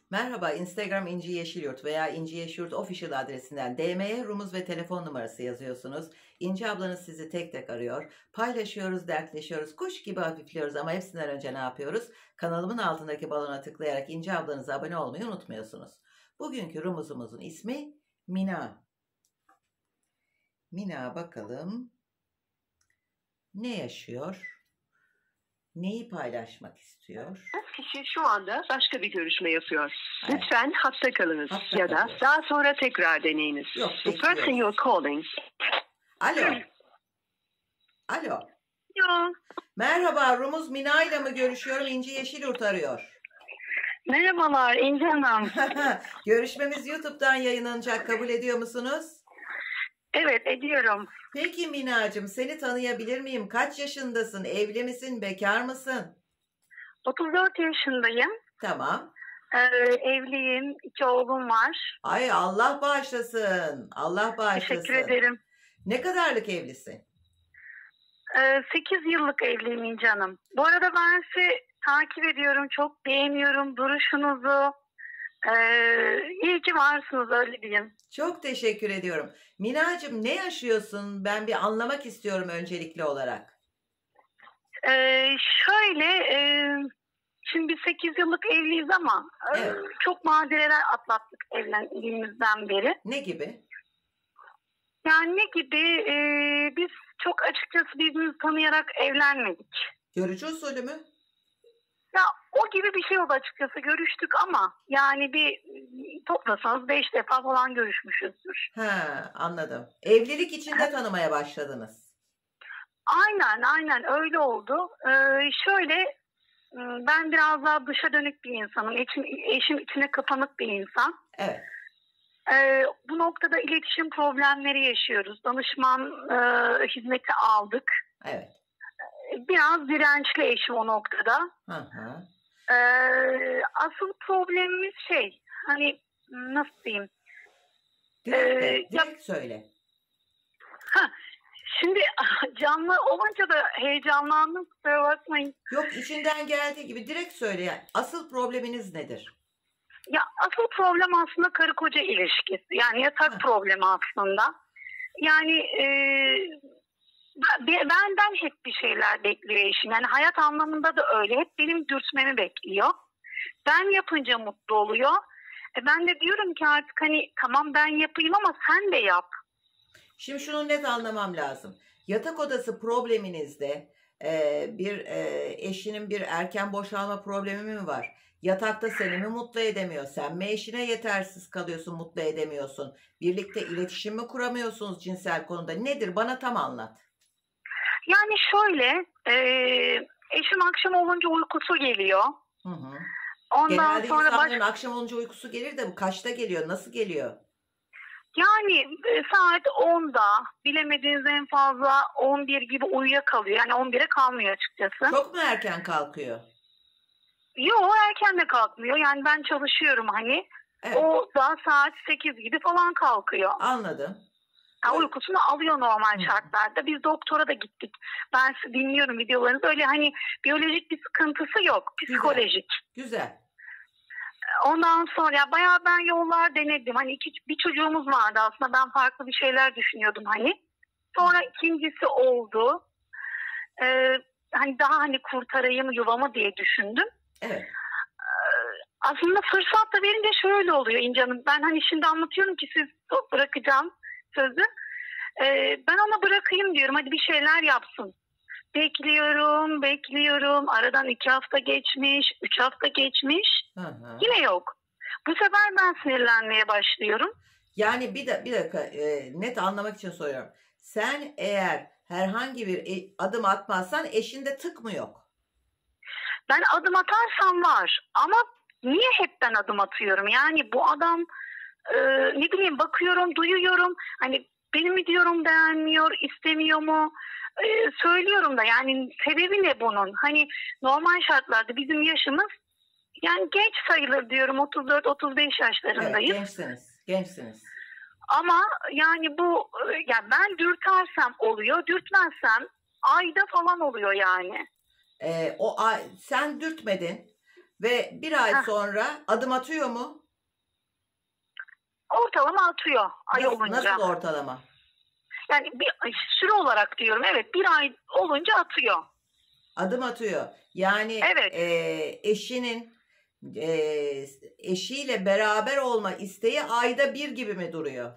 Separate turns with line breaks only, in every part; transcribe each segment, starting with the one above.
Merhaba, Instagram İnci Yeşilyurt veya İnci Yeşilyurt Official adresinden DM'ye rumuz ve telefon numarası yazıyorsunuz. İnci ablanız sizi tek tek arıyor. Paylaşıyoruz, dertleşiyoruz, kuş gibi hafifliyoruz ama hepsinden önce ne yapıyoruz? Kanalımın altındaki balona tıklayarak İnci ablanıza abone olmayı unutmuyorsunuz. Bugünkü rumuzumuzun ismi Mina. Mina bakalım ne yaşıyor? Neyi paylaşmak istiyor?
Kişi şu anda başka bir görüşme yapıyor.
Evet.
Lütfen hatta kalınız
Hatta
ya da
kalıyoruz.
daha sonra tekrar deneyiniz.
Yok,
The person
bekliyoruz.
you're calling.
Alo. Alo.
Yo.
Merhaba, Rumuz Mina ile mi görüşüyorum? İnci Yeşilyurt arıyor.
Merhabalar İnci Hanım.
Görüşmemiz YouTube'dan yayınlanacak. Kabul ediyor musunuz?
Evet ediyorum.
Peki Minacığım, seni tanıyabilir miyim? Kaç yaşındasın? Evli misin? Bekar mısın?
34 yaşındayım.
Tamam.
Evliyim. 2 oğlum var.
Ay Allah bağışlasın. Allah bağışlasın.
Teşekkür ederim.
Ne kadarlık evlisin?
8 yıllık evliyim İnci Hanım. Bu arada ben sizi takip ediyorum. Çok beğeniyorum duruşunuzu. İyi ki varsınız öyle diyeyim.
Çok teşekkür ediyorum. Minacığım ne yaşıyorsun? Ben bir anlamak istiyorum öncelikli olarak.
Şimdi biz 8 yıllık evliyiz ama
Evet.
çok badireler atlattık evlendiğimizden beri.
Ne gibi?
Yani ne gibi? Biz çok açıkçası birbirimizi tanıyarak evlenmedik.
Görücü usulü mü?
Ya o gibi bir şey oldu açıkçası. Görüştük ama yani bir toplasanız 5 defa falan görüşmüşüzdür.
Ha, anladım. Evlilik içinde tanımaya başladınız.
Aynen öyle oldu. Ben biraz daha dışa dönük bir insanım. Eşim içine kapanık bir insan.
Evet.
Bu noktada iletişim problemleri yaşıyoruz. Danışman hizmeti aldık.
Evet.
Biraz dirençli eşim o noktada.
Hı hı.
Asıl problemimiz nasıl diyeyim?
Direkt söyle.
Şimdi canlı olunca da heyecanlandım, kusura bakmayın.
Yok, içinden geldiği gibi direkt söyle. Yani asıl probleminiz nedir?
Ya asıl problem aslında karı koca ilişkisi. Yani yatak problemi aslında. Yani benden hep bir şeyler bekliyor eşim. Yani hayat anlamında da öyle. Hep benim dürtmemi bekliyor. Ben yapınca mutlu oluyor. Ben de diyorum ki artık tamam ben yapayım ama sen de yap.
Şimdi şunu net anlamam lazım. Yatak odası probleminizde eşinin bir erken boşalma problemi mi var? Yatakta seni mi mutlu edemiyor? Sen mi eşine yetersiz kalıyorsun, mutlu edemiyorsun? Birlikte iletişim mi kuramıyorsunuz cinsel konuda? Nedir? Bana tam anlat.
Yani eşim akşam olunca uykusu geliyor.
Hı hı.
Ondan
Genelde
sonra
insanların akşam olunca uykusu gelir de bu kaçta geliyor? Nasıl geliyor?
Yani saat 10'da, bilemediğiniz en fazla 11 gibi uyuyakalıyor. Yani 11'e kalmıyor açıkçası.
Çok mu erken kalkıyor?
Yok, erken de kalkmıyor. Yani ben çalışıyorum
Evet.
O da saat 8 gibi falan kalkıyor.
Anladım.
Yani uykusunu alıyor normal şartlarda. Biz doktora da gittik. Ben dinliyorum videolarınızı. Öyle biyolojik bir sıkıntısı yok. Psikolojik.
Güzel.
Ondan sonra bayağı ben yollar denedim. Bir çocuğumuz vardı aslında. Ben farklı bir şeyler düşünüyordum Sonra ikincisi oldu. Daha kurtarayım yuvamı diye düşündüm.
Evet.
Aslında fırsat da verince şöyle oluyor İnci Hanım. Ben şimdi anlatıyorum ki siz bırakacağım sözü. Ben ona bırakayım diyorum. Hadi bir şeyler yapsın. Bekliyorum. Aradan 2 hafta geçmiş, 3 hafta geçmiş.
Hı.
Yine yok. Bu sefer ben sinirlenmeye başlıyorum.
Yani bir dakika net anlamak için soruyorum. Sen eğer herhangi bir adım atmazsan eşinde tık mı yok?
Ben adım atarsam var ama niye hep ben adım atıyorum? Yani bu adam ne bileyim bakıyorum, duyuyorum. Benim mi diyorum beğenmiyor, istemiyor mu? Söylüyorum da yani sebebi ne bunun? Normal şartlarda bizim yaşımız yani genç sayılır diyorum 34-35 yaşlarındayız.
Evet, gençsiniz.
Ama yani ben dürtersem oluyor, dürtmezsem ayda falan oluyor yani.
Sen dürtmedin. ve bir ay
Heh,
sonra adım atıyor mu?
ortalama atıyor ay olunca.
Nasıl ortalama?
Yani bir süre olarak diyorum, evet, bir ay olunca atıyor.
Adım atıyor. Yani
Evet.
eşinin eşiyle beraber olma isteği ayda bir gibi mi duruyor?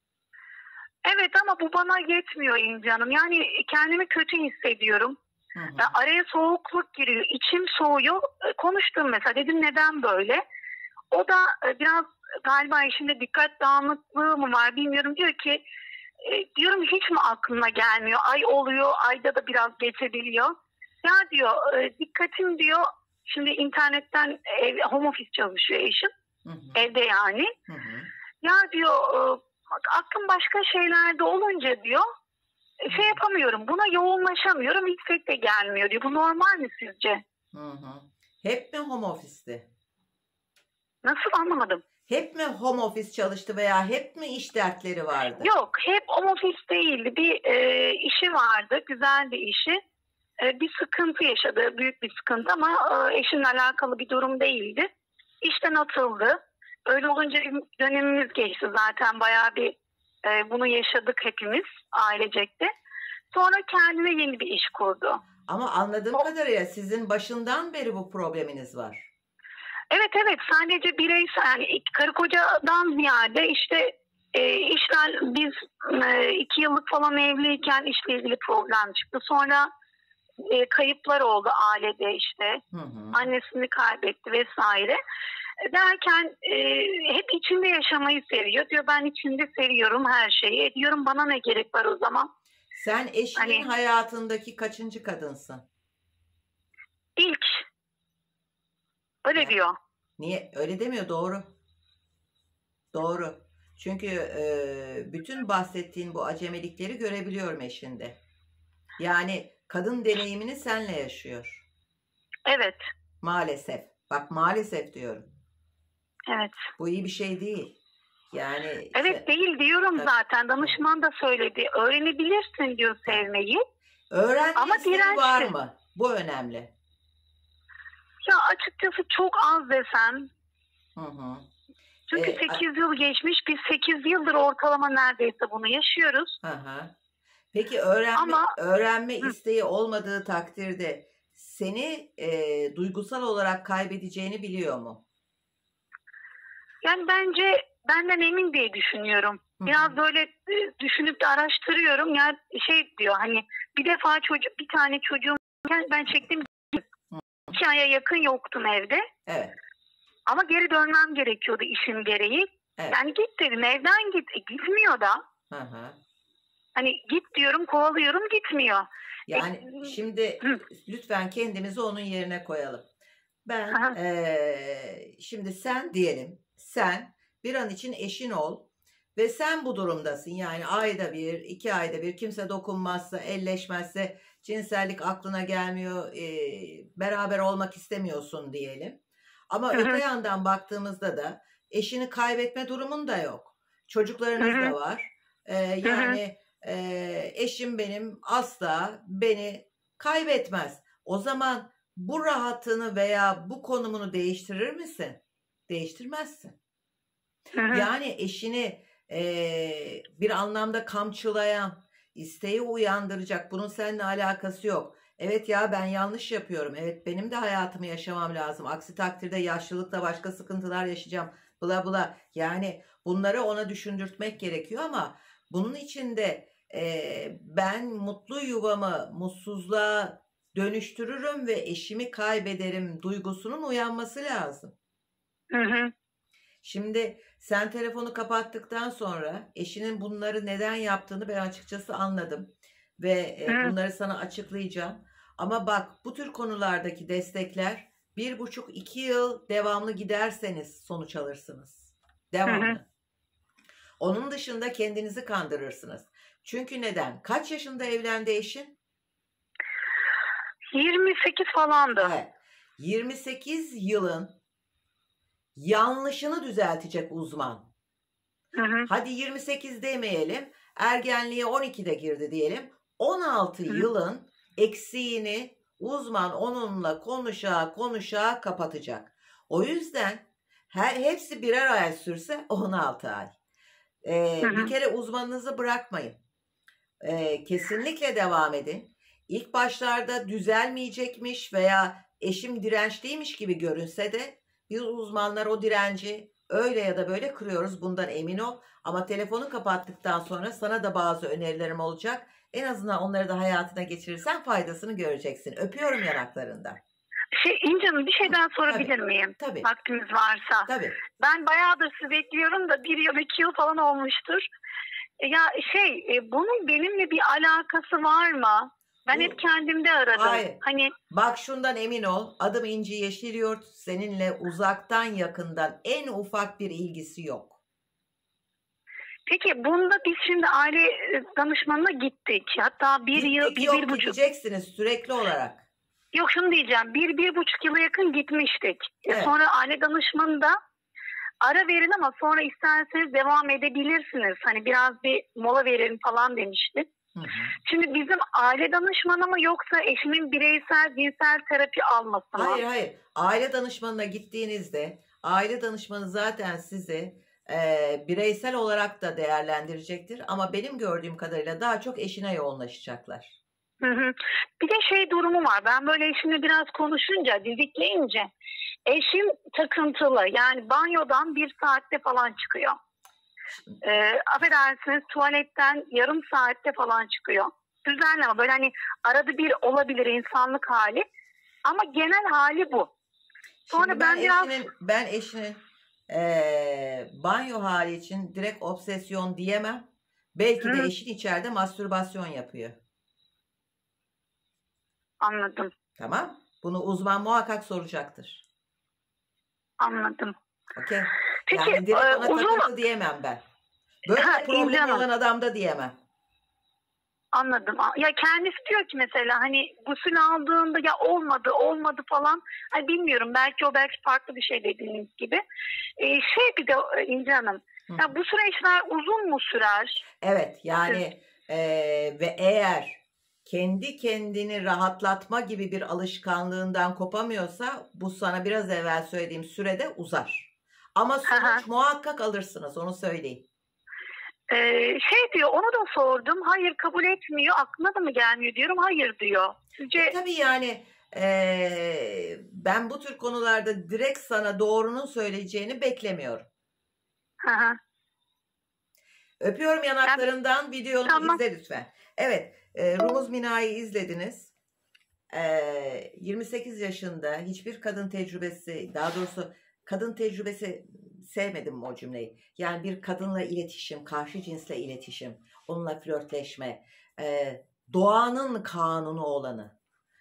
Evet ama bu bana yetmiyor İnci Hanım. Yani kendimi kötü hissediyorum.
Hı hı.
Araya soğukluk giriyor. İçim soğuyor. Konuştum mesela. Dedim neden böyle? O da biraz galiba işinde dikkat dağınıklığı mı var bilmiyorum. Diyor ki diyorum hiç mi aklına gelmiyor? Ay oluyor. Ayda da biraz geçebiliyor. Ya diyor dikkatim diyor. Şimdi internetten home office çalışıyor eşim.
Hı hı.
Evde yani.
Hı hı.
Ya diyor aklım başka şeylerde olunca diyor şey yapamıyorum. Buna yoğunlaşamıyorum. İstek de gelmiyor diyor. Bu normal mi sizce?
Hı hı. Hep mi home office'ti?
Nasıl, anlamadım.
Hep mi home office çalıştı veya hep mi iş dertleri vardı?
Yok, hep home office değildi. Bir işi vardı. Güzel bir işi. Bir sıkıntı yaşadı. Büyük bir sıkıntı ama eşinle alakalı bir durum değildi. İşten atıldı. Öyle olunca bir dönemimiz geçti zaten. Bayağı bir bunu yaşadık hepimiz ailecek de. Sonra kendine yeni bir iş kurdu.
Ama anladığım kadarıyla sizin başından beri bu probleminiz var.
Evet, sadece bireysel, yani karı kocadan ziyade işte işler, biz 2 yıllık falan evliyken işle ilgili problem çıktı. Sonra kayıplar oldu ailede işte.
Hı hı.
Annesini kaybetti vesaire. Derken hep içinde yaşamayı seviyor. Diyor ben içinde seviyorum her şeyi. Diyorum bana ne gerek var o zaman?
Sen eşinin
Hani
hayatındaki kaçıncı kadınsın?
ilk öyle
Yani,
diyor.
niye? Öyle demiyor, doğru. Doğru. Çünkü bütün bahsettiğin bu acemelikleri görebiliyorum eşinde. Yani kadın deneyimini senle yaşıyor.
Evet,
Maalesef. Bak maalesef diyorum.
evet.
Bu iyi bir şey değil. Yani
Evet değil diyorum
tabii,
zaten. Danışman da söyledi. Öğrenebilirsin diyor sevmeyi.
öğrenme
Ama
isteği var
dirençli.
mı? Bu önemli.
Ya açıkçası çok az desem.
Hı hı.
Çünkü 8 yıl geçmiş. Biz 8 yıldır ortalama neredeyse bunu yaşıyoruz.
Hı hı. Peki
Ama
öğrenme
hı,
isteği olmadığı takdirde seni duygusal olarak kaybedeceğini biliyor mu?
yani bence benden emin diye düşünüyorum.
Hı hı.
Biraz böyle düşünüp de araştırıyorum. Ya şey diyor hani bir defa bir tane çocuğum ben çektim. 2 aya yakın yoktum evde.
Evet.
Ama geri dönmem gerekiyordu işim gereği.
Evet.
Yani git dedim, evden git. Gitmiyor da.
Hı hı.
Hani git diyorum, kovalıyorum, gitmiyor.
Yani şimdi
Hı,
lütfen kendimizi onun yerine koyalım. Ben
aha,
şimdi sen diyelim, sen bir an için eşin ol ve sen bu durumdasın. Yani ayda bir, 2 ayda bir kimse dokunmazsa, elleşmezse, cinsellik aklına gelmiyor, beraber olmak istemiyorsun diyelim. Ama
hı
öte
hı,
yandan baktığımızda da eşini kaybetme durumun da yok.
hı
Çocuklarınız da
hı,
var.
hı hı,
Yani eşim benim asla beni kaybetmez. O zaman bu rahatını veya bu konumunu değiştirir misin? Değiştirmezsin.
hı hı,
Yani eşini bir anlamda kamçılayan, isteği uyandıracak, bunun seninle alakası yok. Evet ya ben yanlış yapıyorum. Evet benim de hayatımı yaşamam lazım. Aksi takdirde yaşlılıkta başka sıkıntılar yaşayacağım. Bla bla. Yani bunları ona düşündürtmek gerekiyor ama bunun için de ben mutlu yuvamı mutsuzluğa dönüştürürüm ve eşimi kaybederim duygusunun uyanması lazım.
hı hı,
Şimdi sen telefonu kapattıktan sonra eşinin bunları neden yaptığını ben açıkçası anladım ve
hı.
bunları sana açıklayacağım. Ama bak bu tür konulardaki destekler 1,5-2 yıl devamlı giderseniz sonuç alırsınız.
Hı hı.
Devamlı. Onun dışında kendinizi kandırırsınız. Çünkü neden? Kaç yaşında evlendi eşin?
28 falandı.
Evet. 28 yılın yanlışını düzeltecek uzman.
Hı hı,
Hadi 28 demeyelim. Ergenliğe 12'de girdi diyelim. 16
hı hı,
yılın eksiğini Uzman onunla konuşa konuşa kapatacak. O yüzden hepsi birer ay sürse 16 ay. Bir kere uzmanınızı bırakmayın. Kesinlikle devam edin. İlk başlarda düzelmeyecekmiş veya eşim dirençliymiş gibi görünse de biz uzmanlar o direnci öyle ya da böyle kırıyoruz. Bundan emin ol. Ama telefonu kapattıktan sonra sana da bazı önerilerim olacak. En azından onları da hayatına geçirirsen faydasını göreceksin. Öpüyorum yanaklarından.
İnce Hanım, bir şeyden sorabilir miyim?
Tabii.
Vaktiniz varsa.
Tabii.
Ben bayağıdır sizi bekliyorum da 1 yıl 2 yıl falan olmuştur. Ya bunun benimle bir alakası var mı? Ben hep kendimde aradım.
Hayır.
Hani
bak şundan emin ol. Adım İnci Yeşilyurt. Seninle uzaktan yakından en ufak bir ilgisi yok.
Peki bunda biz şimdi aile danışmanına gittik. Hatta bir yıl, bir buçuk.
Gideceksiniz sürekli olarak.
Yok, şunu diyeceğim. 1,5 yıla yakın gitmiştik.
Evet.
Sonra aile danışmanında ara verin ama sonra isterseniz devam edebilirsiniz. Hani biraz bir mola verin falan demişti. Şimdi bizim aile danışmanı mı yoksa eşimin bireysel cinsel terapi alması mı?
Hayır. Aile danışmanına gittiğinizde aile danışmanı zaten sizi bireysel olarak da değerlendirecektir. Ama benim gördüğüm kadarıyla daha çok eşine yoğunlaşacaklar.
Bir de durumu var. Ben böyle eşimle biraz konuşunca, didikleyince eşim takıntılı. Yani banyodan 1 saatte falan çıkıyor. Affedersiniz, tuvaletten yarım saatte falan çıkıyor. Düzenli ama böyle hani arada bir olabilir, insanlık hali. Ama genel hali bu. Sonra
ben eşinin banyo hali için direkt obsesyon diyemem. Belki de eşin içeride mastürbasyon yapıyor.
Anladım.
Tamam. Bunu uzman muhakkak soracaktır.
Anladım.
Okey.
Peki,
yani direkt ona takıntı diyemem ben. Böyle problemi olan adamda diyemem.
Anladım. Ya kendisi diyor ki mesela hani gusül aldığında ya olmadı falan. Hani bilmiyorum, belki farklı bir şey dediğiniz gibi. Bir de İnce Hanım. Ya bu süreçler uzun mu sürer?
Evet yani ve eğer kendi kendini rahatlatma gibi bir alışkanlığından kopamıyorsa bu sana biraz evvel söylediğim sürede uzar. Ama sonuç muhakkak alırsınız, onu söyleyeyim.
Diyor, onu da sordum. Hayır, kabul etmiyor. Aklına da mı gelmiyor diyorum. Hayır diyor. Sizce...
Tabii yani ben bu tür konularda direkt sana doğrunun söyleyeceğini beklemiyorum. Öpüyorum yanaklarından. Videonu izle lütfen. Evet. Rumuz Mina'yı izlediniz. 28 yaşında hiçbir kadın tecrübesi, daha doğrusu kadın tecrübesi, sevmedim o cümleyi. Yani bir kadınla iletişim, karşı cinsle iletişim, onunla flörtleşme, doğanın kanunu olanı,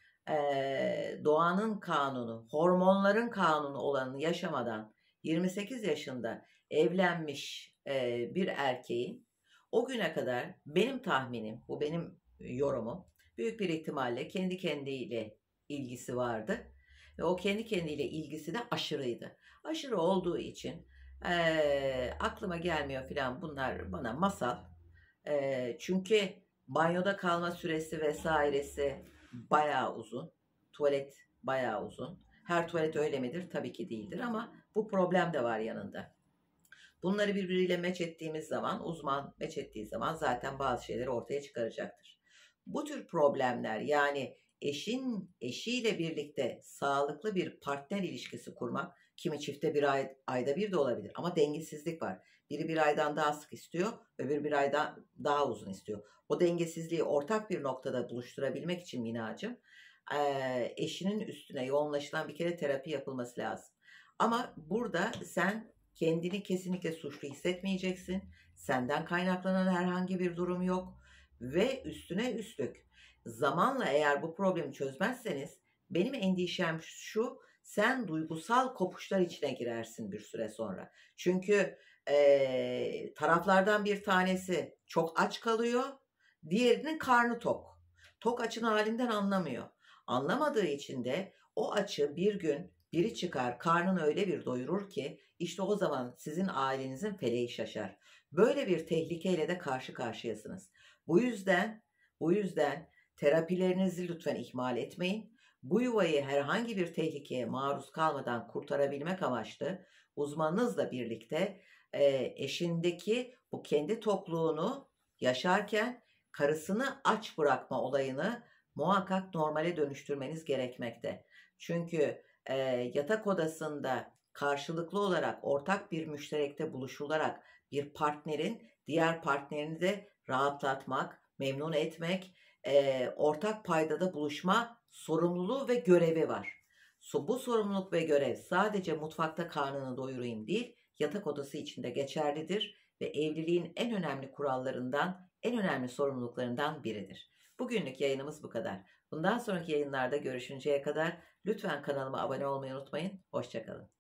doğanın kanunu, hormonların kanunu olanı yaşamadan 28 yaşında evlenmiş bir erkeğin o güne kadar, benim tahminim, bu benim yorumum, büyük bir ihtimalle kendi kendiyle ilgisi vardı. Ve o kendi kendiyle ilgisi de aşırıydı. Aşırı olduğu için aklıma gelmiyor filan, bunlar bana masal. Çünkü banyoda kalma süresi vesairesi bayağı uzun. Tuvalet bayağı uzun. Her tuvalet öyle midir? Tabii ki değildir ama bu problem de var yanında. Bunları birbiriyle meç ettiğimiz zaman, uzman meç ettiği zaman zaten bazı şeyleri ortaya çıkaracaktır. Bu tür problemler, yani eşiyle birlikte sağlıklı bir partner ilişkisi kurmak, kimi çifte ayda bir de olabilir ama dengesizlik var. Biri bir aydan daha sık istiyor, öbürü bir aydan daha uzun istiyor. O dengesizliği ortak bir noktada buluşturabilmek için Minacığım, eşinin üstüne yoğunlaşılan bir kere terapi yapılması lazım. Ama burada sen kendini kesinlikle suçlu hissetmeyeceksin. Senden kaynaklanan herhangi bir durum yok. Ve üstüne üstlük zamanla eğer bu problemi çözmezseniz, benim endişem şu: sen duygusal kopuşlar içine girersin bir süre sonra. Çünkü taraflardan bir tanesi çok aç kalıyor, diğerinin karnı tok. Tok açın halinden anlamıyor. Anlamadığı için de o açı bir gün biri çıkar, karnını öyle bir doyurur ki işte o zaman sizin ailenizin feleği şaşar. Böyle bir tehlikeyle de karşı karşıyasınız. Bu yüzden terapilerinizi lütfen ihmal etmeyin. bu yuvayı herhangi bir tehlikeye maruz kalmadan kurtarabilmek amaçlı uzmanınızla birlikte eşindeki bu kendi tokluğunu yaşarken karısını aç bırakma olayını muhakkak normale dönüştürmeniz gerekmekte. Çünkü yatak odasında karşılıklı olarak ortak bir müşterekte buluşularak bir partnerin diğer partnerini de rahatlatmak, memnun etmek, ortak paydada buluşma sorumluluğu ve görevi var. Bu sorumluluk ve görev sadece mutfakta karnını doyurayım değil, yatak odası içinde geçerlidir ve evliliğin en önemli kurallarından, en önemli sorumluluklarından biridir. Bugünlük yayınımız bu kadar. Bundan sonraki yayınlarda görüşünceye kadar lütfen kanalıma abone olmayı unutmayın. Hoşça kalın.